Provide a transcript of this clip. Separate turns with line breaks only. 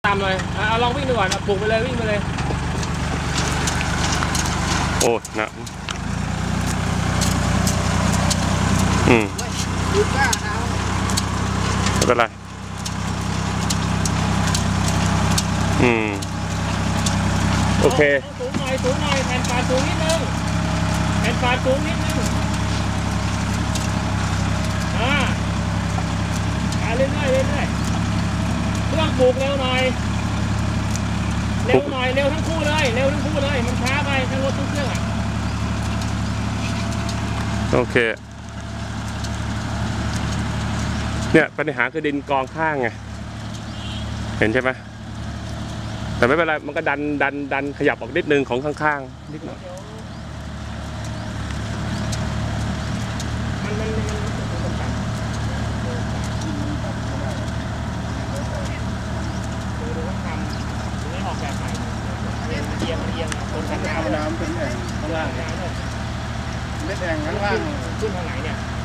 ต่ำๆหน่อยเอาลองวิ่งดูก่อนปลุกไปเลยวิ่งไปเลย
โอ้นะ
ดูก้าเอา
ไม่เป็นไรโอเค
สูงหน่อยแผ่นปาดสูงนิดนึงแผ่นปาดสูงนิดนึงเรื่อยเครื่องปลูกเร็วหน่อยเร็วทั้งคู่เลยมันช้าไปทั้งรถทั้งเครื่อง
โอเคเนี่ยปัญหาคือดินกองข้างไงเห็นใช่ไหมแต่ไม่เป็นไรมันก็ดันขยับออกนิดนึงของข้างๆนิดหน่อย
น้ำเป็นแอ่งข้างล่างเม็ดแอ่งข้างล่าง
ขึ้นทางไหนเนี่ย